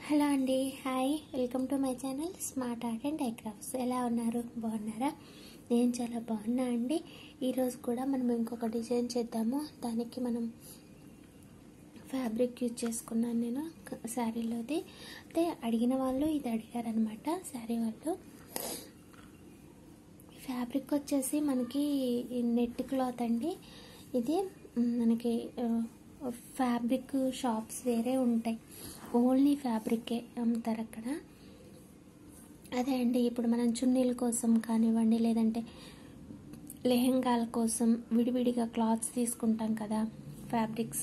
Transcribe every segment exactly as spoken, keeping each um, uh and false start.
Hello అండి, hi, welcome to my channel smart art and DIY crafts. ఎలా ఉన్నారు? బాగున్నారా? నేను చాలా బాగున్నా అండి. ఈరోజు కూడా మనం ఇంకొక డిజైన్ చేద్దాము. దానికి మనం ఫ్యాబ్రిక్ యూజ్ చేసుకున్నాను నేను శారీలోది. అయితే అడిగిన వాళ్ళు ఇది అడిగారనమాట శారీ వాళ్ళు. ఫ్యాబ్రిక్ వచ్చేసి మనకి నెట్ క్లాత్ అండి. ఇది మనకి ఫ్యాబ్రిక్ షాప్స్ వేరే ఉంటాయి, ఓన్లీ ఫ్యాబ్రికే అమ్ముతారు అక్కడ. అదే అండి, ఇప్పుడు మనం చున్నీల కోసం కానివ్వండి, లేదంటే లెహెంగాల కోసం విడివిడిగా క్లాత్స్ తీసుకుంటాం కదా ఫ్యాబ్రిక్స్.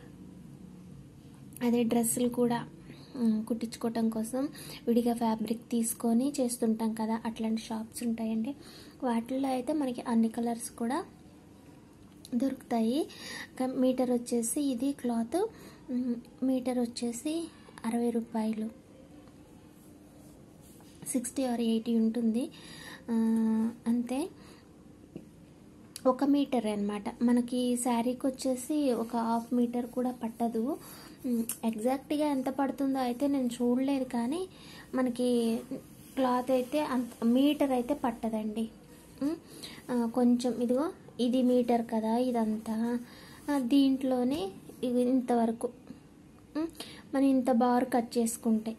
అదే డ్రెస్సులు కూడా కుట్టించుకోవటం కోసం విడిగా ఫ్యాబ్రిక్ తీసుకొని చేస్తుంటాం కదా, అట్లాంటి షాప్స్ ఉంటాయండి. వాటిల్లో అయితే మనకి అన్ని కలర్స్ కూడా దొరుకుతాయి. మీటర్ వచ్చేసి ఇది క్లాత్ మీటర్ వచ్చేసి అరవై రూపాయలు, సిక్స్టీ ఆర్ ఎయిటీ ఉంటుంది అంతే. ఒక మీటర్ అన్నమాట. మనకి శారీకి వచ్చేసి ఒక హాఫ్ మీటర్ కూడా పట్టదు. ఎగ్జాక్ట్గా ఎంత పడుతుందో అయితే నేను చూడలేదు, కానీ మనకి క్లాత్ అయితే అంత మీటర్ అయితే పట్టదండి. కొంచెం ఇదిగో ఇది మీటర్ కదా, ఇదంతా దీంట్లోనే ఇది ఇంతవరకు మనం ఇంత బార్ కట్ చేసుకుంటే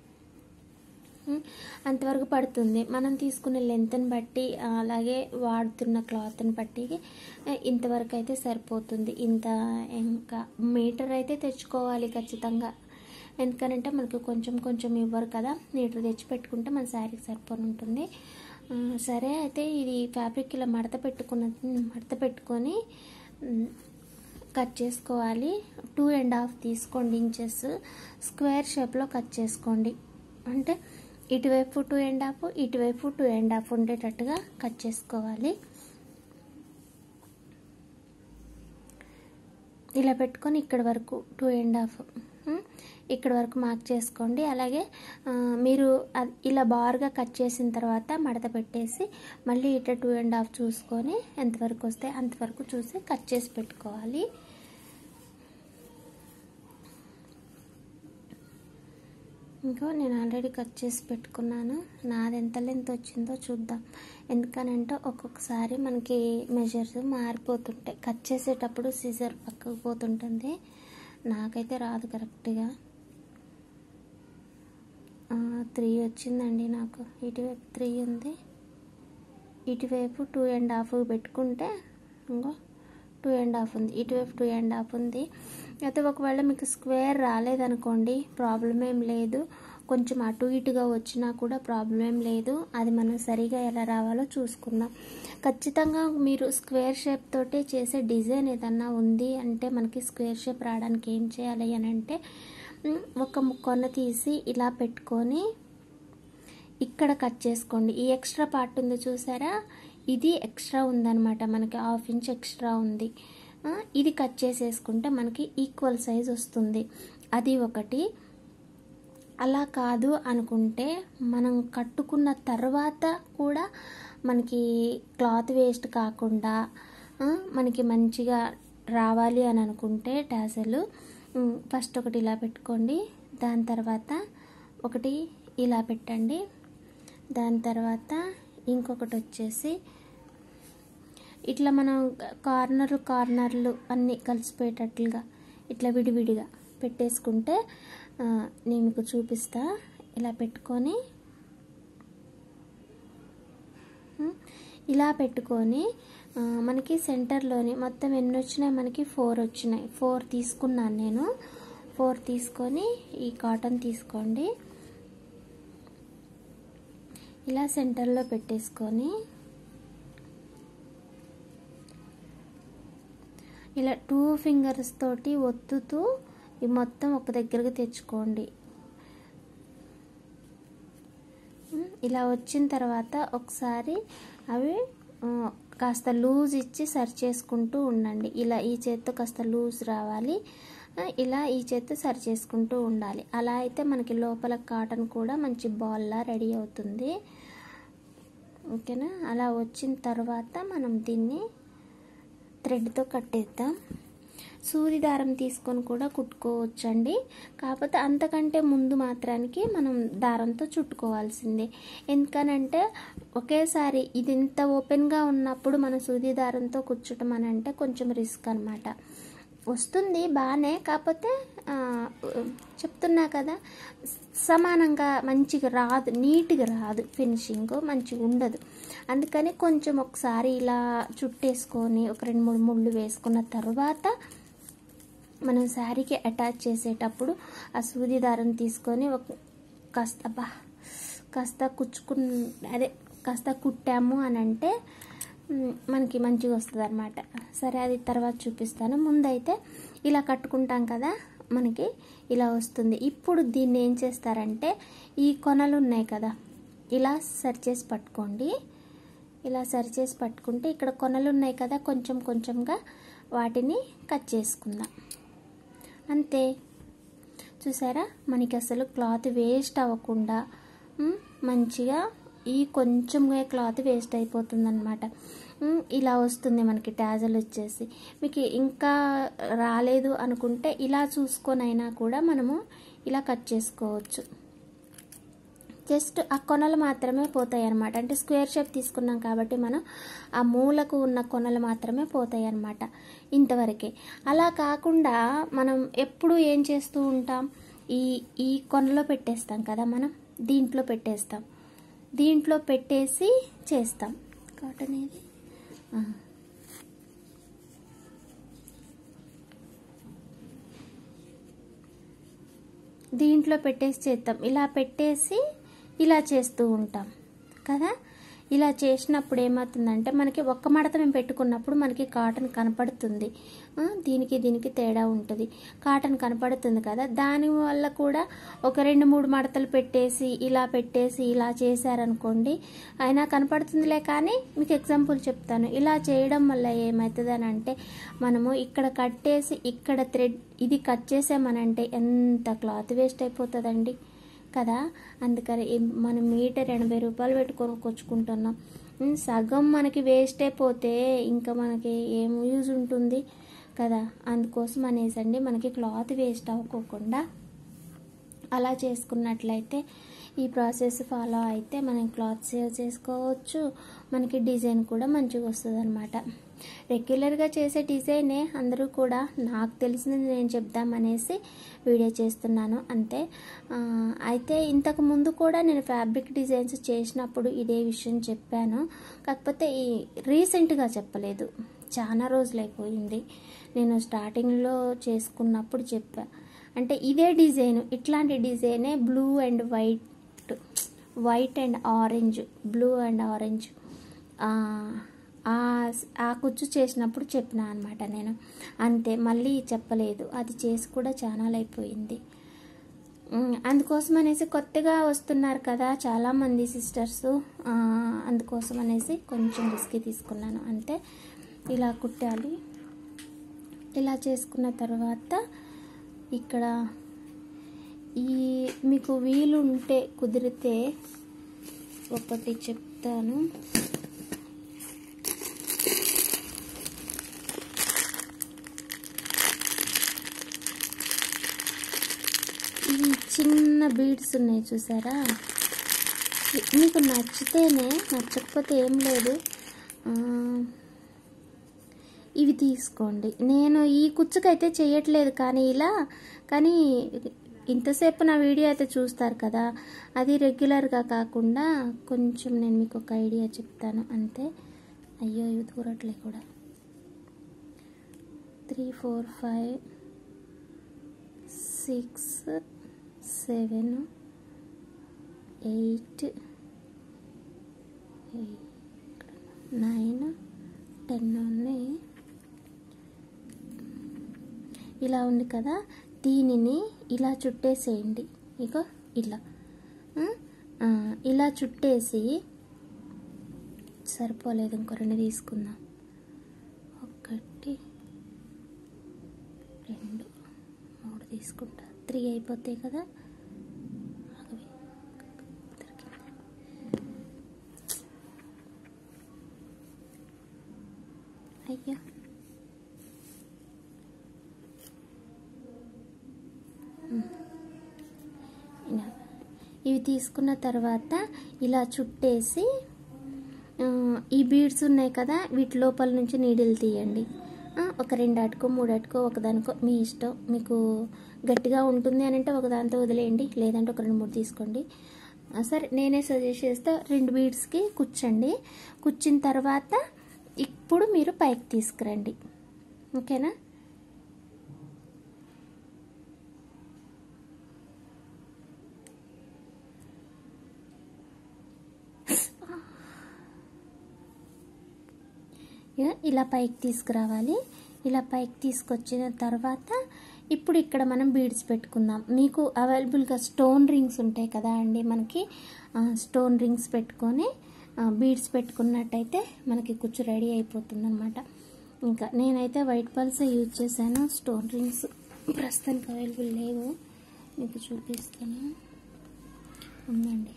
అంతవరకు పడుతుంది. మనం తీసుకునే లెంత్ని బట్టి, అలాగే వాడుతున్న క్లాత్ని బట్టి ఇంతవరకు అయితే సరిపోతుంది. ఇంత ఇంకా మీటర్ అయితే తెచ్చుకోవాలి ఖచ్చితంగా. ఎందుకనంటే మనకు కొంచెం కొంచెం ఇవ్వరు కదా, మీటర్ తెచ్చి పెట్టుకుంటే మన శారీకి సరిపోని ఉంటుంది. సరే, అయితే ఇది ఫ్యాబ్రిక్ ఇలా మడత పెట్టుకున్న మడత పెట్టుకొని కట్ చేసుకోవాలి. టూ అండ్ హాఫ్ తీసుకోండి ఇంచెస్, స్క్వేర్ షేప్లో కట్ చేసుకోండి. అంటే ఇటువైపు టూ అండ్ హాఫ్, ఇటువైపు టూ అండ్ హాఫ్ ఉండేటట్టుగా కట్ చేసుకోవాలి. ఇలా పెట్టుకొని ఇక్కడ వరకు టూ అండ్ హాఫ్ ఇక్కడ వరకు మార్క్ చేసుకోండి. అలాగే మీరు ఇలా బార్గా కట్ చేసిన తర్వాత మడత పెట్టేసి మళ్ళీ ఇట్లా టూ అండ్ హాఫ్ చూసుకొని ఎంతవరకు వస్తే అంతవరకు చూసి కట్ చేసి పెట్టుకోవాలి. ఇంకో నేను ఆల్రెడీ కట్ చేసి పెట్టుకున్నాను. నాది ఎంత లెంత్ వచ్చిందో చూద్దాం. ఎందుకనంటే ఒక్కొక్కసారి మనకి మెజర్స్ మారిపోతుంటాయి. కట్ చేసేటప్పుడు సిజర్ పక్కకు పోతుంటుంది, నాకైతే రాదు కరెక్ట్గా. త్రీ వచ్చిందండి నాకు. ఇటువైపు త్రీ ఉంది, ఇటువైపు టూ అండ్ హాఫ్ పెట్టుకుంటే ఇంకో టూ అండ్ హాఫ్ ఉంది, ఇటువైపు టూ అండ్ హాఫ్ ఉంది. అయితే ఒకవేళ మీకు స్క్వేర్ రాలేదనుకోండి, ప్రాబ్లం ఏం లేదు. కొంచెం అటు ఇటుగా వచ్చినా కూడా ప్రాబ్లం ఏం లేదు. అది మనం సరిగా ఎలా రావాలో చూసుకుందాం. ఖచ్చితంగా మీరు స్క్వేర్ షేప్ తోటే చేసే డిజైన్ ఏదన్నా ఉంది అంటే మనకి స్క్వేర్ షేప్ రావడానికి ఏం చేయాలి అని అంటే, ఒక ముక్కను తీసి ఇలా పెట్టుకొని ఇక్కడ కట్ చేసుకోండి. ఈ ఎక్స్ట్రా పార్ట్ ఉంది చూసారా, ఇది ఎక్స్ట్రా ఉందన్నమాట, మనకి హాఫ్ ఇంచ్ ఎక్స్ట్రా ఉంది. ఇది కట్ చేసేసుకుంటే మనకి ఈక్వల్ సైజ్ వస్తుంది. అది ఒకటి. అలా కాదు అనుకుంటే మనం కట్టుకున్న తర్వాత కూడా మనకి క్లాత్ వేస్ట్ కాకుండా మనకి మంచిగా రావాలి అని అనుకుంటే టాసెల్ ఫస్ట్ ఒకటి ఇలా పెట్టుకోండి. దాని తర్వాత ఒకటి ఇలా పెట్టండి. దాని తర్వాత ఇంకొకటి వచ్చేసి ఇట్లా మనం కార్నర్లు కార్నర్లు అన్నీ కలిసిపోయేటట్లుగా ఇట్లా విడివిడిగా పెట్టేసుకుంటే నేను మీకు చూపిస్తా. ఇలా పెట్టుకొని ఇలా పెట్టుకొని మనకి సెంటర్లోని మొత్తం ఎన్ని వచ్చినాయి, మనకి ఫోర్ వచ్చినాయి. ఫోర్ తీసుకున్నాను నేను. ఫోర్ తీసుకొని ఈ కాటన్ తీసుకోండి, ఇలా సెంటర్లో పెట్టేసుకొని ఇలా టూ ఫింగర్స్ తోటి ఒత్తుతూ ఈ మొత్తం ఒక దగ్గరకు తెచ్చుకోండి. ఇలా వచ్చిన తర్వాత ఒకసారి అవి కాస్త లూజ్ ఇచ్చి సరి చేసుకుంటూ ఉండండి. ఇలా ఈ చేత్తో కాస్త లూజ్ రావాలి, ఇలా ఈ చేత్తో సరి చేసుకుంటూ ఉండాలి. అలా అయితే మనకి లోపల కాటన్ కూడా మంచి బాల్లా రెడీ అవుతుంది. ఓకేనా? అలా వచ్చిన తర్వాత మనం దీన్ని థ్రెడ్తో కట్టేద్దాం. సూది దారం తీసుకొని కూడా కుట్టుకోవచ్చండి. కాకపోతే అంతకంటే ముందు మాత్రానికి మనం దారంతో చుట్టుకోవాల్సిందే. ఎందుకనంటే ఒకేసారి ఇది ఇంత ఓపెన్గా ఉన్నప్పుడు మనం సూది దారంతో కుచ్చటం అని అంటే కొంచెం రిస్క్ అనమాట. వస్తుంది బాగానే, కాకపోతే చెప్తున్నా కదా సమానంగా మంచిగా రాదు, నీట్గా రాదు, ఫినిషింగ్ మంచిగా ఉండదు. అందుకని కొంచెం ఒకసారి ఇలా చుట్టేసుకొని ఒక రెండు మూడు ముళ్ళు వేసుకున్న తర్వాత మనం శారీకి అటాచ్ చేసేటప్పుడు ఆ సూది దారం తీసుకొని ఒక కాస్త బా కాస్త కుచ్చుకు అదే కాస్త కుట్టాము అని అంటే మనకి మంచిగా వస్తుంది అనమాట. సరే, అది తర్వాత చూపిస్తాను. ముందైతే ఇలా కట్టుకుంటాం కదా, మనకి ఇలా వస్తుంది. ఇప్పుడు దీన్ని ఏం చేస్తారంటే ఈ కొనలు ఉన్నాయి కదా, ఇలా సరి చేసి పట్టుకోండి. ఇలా సరి చేసి పట్టుకుంటే ఇక్కడ కొనలు ఉన్నాయి కదా, కొంచెం కొంచెంగా వాటిని కట్ చేసుకుందాం. అంతే. చూసారా, మనకి అసలు క్లాత్ వేస్ట్ అవ్వకుండా మంచిగా ఈ కొంచెంగా క్లాత్ వేస్ట్ అయిపోతుంది అనమాట. ఇలా వస్తుంది మనకి టాజల్ వచ్చేసి. మీకు ఇంకా రాలేదు అనుకుంటే ఇలా చూసుకొని అయినా కూడా మనము ఇలా కట్ చేసుకోవచ్చు. జస్ట్ ఆ కొనలు మాత్రమే పోతాయి అన్నమాట. అంటే స్క్వేర్ షేప్ తీసుకున్నాం కాబట్టి మనం ఆ మూలకు ఉన్న కొనలు మాత్రమే పోతాయి అన్నమాట, ఇంతవరకే. అలా కాకుండా మనం ఎప్పుడు ఏం చేస్తూ ఉంటాం, ఈ ఈ కొనలో పెట్టేస్తాం కదా, మనం దీంట్లో పెట్టేస్తాం, దీంట్లో పెట్టేసి చేస్తాం. కాటన్ ఏది దీంట్లో పెట్టేసి చేస్తాం. ఇలా పెట్టేసి ఇలా చేస్తూ ఉంటాం కదా. ఇలా చేసినప్పుడు ఏమవుతుందంటే మనకి ఒక్క మడత మేము పెట్టుకున్నప్పుడు మనకి కాటన్ కనపడుతుంది, దీనికి దీనికి తేడా ఉంటుంది, కాటన్ కనపడుతుంది కదా. దానివల్ల కూడా ఒక రెండు మూడు మడతలు పెట్టేసి ఇలా పెట్టేసి ఇలా చేశారనుకోండి అయినా కనపడుతుందిలే. కానీ మీకు ఎగ్జాంపుల్ చెప్తాను. ఇలా చేయడం వల్ల ఏమవుతుంది అని అంటే మనము ఇక్కడ కట్టేసి ఇక్కడ థ్రెడ్ ఇది కట్ చేసామనంటే ఎంత క్లాత్ వేస్ట్ అయిపోతుందండి కదా. అందుకని మనం మీటర్ ఎనభై రూపాయలు పెట్టి కొనుక్కొచ్చుకుంటున్నాం. సగం మనకి వేస్ట్ అయిపోతే ఇంకా మనకి ఏం యూజ్ ఉంటుంది కదా. అందుకోసం అనేసండి మనకి క్లాత్ వేస్ట్ అవ్వకోకుండా అలా చేసుకున్నట్లయితే ఈ ప్రాసెస్ ఫాలో అయితే మనం క్లాత్ సేవ్ చేసుకోవచ్చు, మనకి డిజైన్ కూడా మంచిగా వస్తుంది అనమాట. రెగ్యులర్గా చేసే డిజైనే అందరూ కూడా నాకు తెలిసింది నేను చెప్దామనేసి వీడియో చేస్తున్నాను అంతే. అయితే ఇంతకు ముందు కూడా నేను ఫ్యాబ్రిక్ డిజైన్స్ చేసినప్పుడు ఇదే విషయం చెప్పాను, కాకపోతే ఈ రీసెంట్గా చెప్పలేదు, చాలా రోజులైపోయింది. నేను స్టార్టింగ్లో చేసుకున్నప్పుడు చెప్పా. అంటే ఇదే డిజైన్, ఇట్లాంటి డిజైనే blue and white white and orange blue and orange ఆ కుచ్చు చేసినప్పుడు చెప్పిన అనమాట నేను, అంతే. మళ్ళీ చెప్పలేదు, అది చేసి కూడా చాలా అయిపోయింది. అందుకోసం అనేసి కొత్తగా వస్తున్నారు కదా చాలామంది సిస్టర్స్, అందుకోసం అనేసి కొంచెం రిస్క్ తీసుకున్నాను అంతే. ఇలా కుట్టాలి. ఇలా చేసుకున్న తర్వాత ఇక్కడ ఈ మీకు వీలు ఉంటే కుదిరితే ఒకటి చెప్తాను. ఈ చిన్న బీడ్స్ ఉన్నాయి చూసారా, మీకు నచ్చితేనే, నచ్చకపోతే ఏం లేదు, ఇవి తీసుకోండి. నేను ఈ కుచ్చుకైతే చేయట్లేదు కానీ ఇలా, కానీ ఇంతసేపు నా వీడియో అయితే చూస్తారు కదా, అది రెగ్యులర్గా కాకుండా కొంచెం నేను మీకు ఒక ఐడియా చెప్తాను అంతే. అయ్యో ఇవి దూరట్లే కూడా. Three four five six seven eight nine ten ఉన్నాయి. ఇలా ఉంది కదా, దీనిని ఇలా చుట్టేసేయండి. ఇగో ఇలా ఇలా చుట్టేసి, సరిపోలేదు ఇంకో రెండు తీసుకుందాం. ఒకటి రెండు మూడు తీసుకుంటా, త్రీ అయిపోతాయి కదా. అయ్యా ఇవి తీసుకున్న తర్వాత ఇలా చుట్టేసి ఈ బీడ్స్ ఉన్నాయి కదా వీటి లోపల నుంచి నీడిల్ తీయండి. ఒక రెండు అటుకో మూడు అటుకో ఒకదానికో మీ ఇష్టం. మీకు గట్టిగా ఉంటుంది అని అంటే ఒకదానితో వదిలేయండి, లేదంటే ఒక రెండు మూడు తీసుకోండి. సరే నేనే సజెస్ట్ చేస్తే రెండు బీడ్స్కి కుచ్చండి. కుచ్చిన తర్వాత ఇప్పుడు మీరు పైకి తీసుకురండి. ఓకేనా? ఇలా పైకి తీసుకురావాలి. ఇలా పైకి తీసుకొచ్చిన తర్వాత ఇప్పుడు ఇక్కడ మనం బీడ్స్ పెట్టుకుందాం. మీకు అవైలబుల్గా స్టోన్ రింగ్స్ ఉంటాయి కదా అండి, మనకి స్టోన్ రింగ్స్ పెట్టుకొని బీడ్స్ పెట్టుకున్నట్టయితే మనకి కుచ్చు రెడీ అయిపోతుంది అనమాట. ఇంకా నేనైతే వైట్ పల్స్ యూజ్ చేశాను, స్టోన్ రింగ్స్ ప్రస్తుతానికి అవైలబుల్ లేవు. మీకు చూపిస్తాను ఉందండి.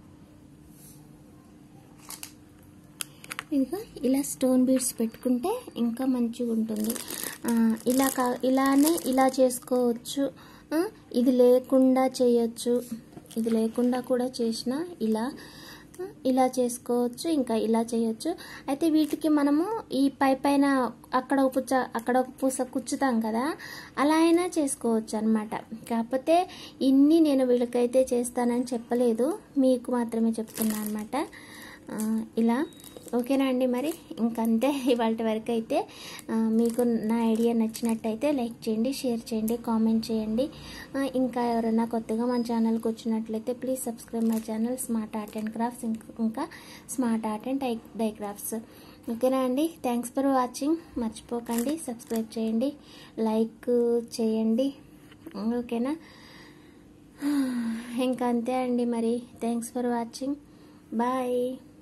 ఇదిగో ఇలా స్టోన్ బీడ్స్ పెట్టుకుంటే ఇంకా మంచిగా ఉంటుంది. ఇలా కా ఇలానే ఇలా చేసుకోవచ్చు, ఇది లేకుండా చేయొచ్చు, ఇది లేకుండా కూడా చేసిన ఇలా ఇలా చేసుకోవచ్చు, ఇంకా ఇలా చేయొచ్చు. అయితే వీటికి మనము ఈ పై పైన అక్కడ ఒక పుచ్చ అక్కడ ఒక పూస కుచ్చుతాం కదా, అలా అయినా చేసుకోవచ్చు అనమాట. కాకపోతే ఇన్ని నేను వీళ్ళకైతే చేస్తానని చెప్పలేదు, మీకు మాత్రమే చెప్తున్నా అనమాట. ఇలా ఓకేనా అండి? మరి ఇంకంతే ఇవాళ వరకు అయితే. మీకు నా ఐడియా నచ్చినట్టయితే లైక్ చేయండి, షేర్ చేయండి, కామెంట్ చేయండి. ఇంకా ఎవరైనా కొత్తగా మన ఛానల్కి వచ్చినట్లయితే please subscribe my channel smart art and crafts, ఇంకా smart art and DIY DIY crafts. ఓకేనా అండి? Thanks for watching. మర్చిపోకండి సబ్స్క్రైబ్ చేయండి, లైక్ చేయండి. ఓకేనా? ఇంకా అంతే అండి. మరి థ్యాంక్స్ ఫర్ వాచింగ్. బాయ్.